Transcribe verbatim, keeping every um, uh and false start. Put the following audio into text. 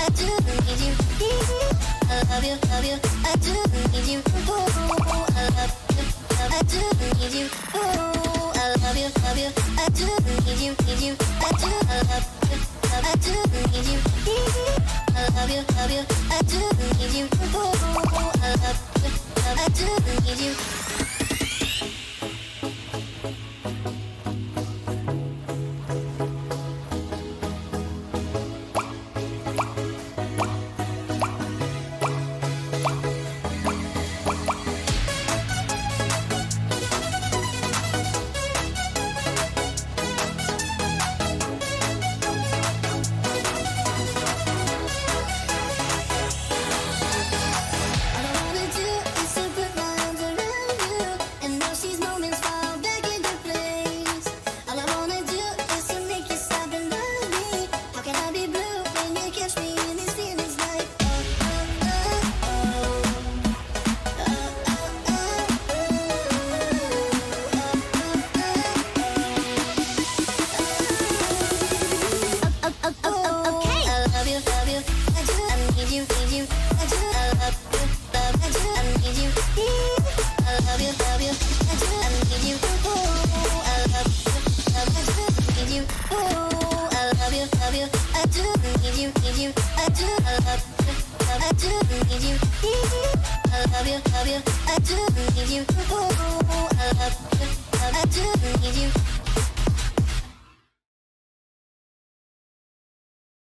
I do need you. I love you, love you. I do need you. Ooh, I love you. I do need you. Ooh, I love you, love you. I do need you, need you. I do, I love you. I do need you. I love you, love you. I do need you. Ooh, I love you. I do need you. I do need you.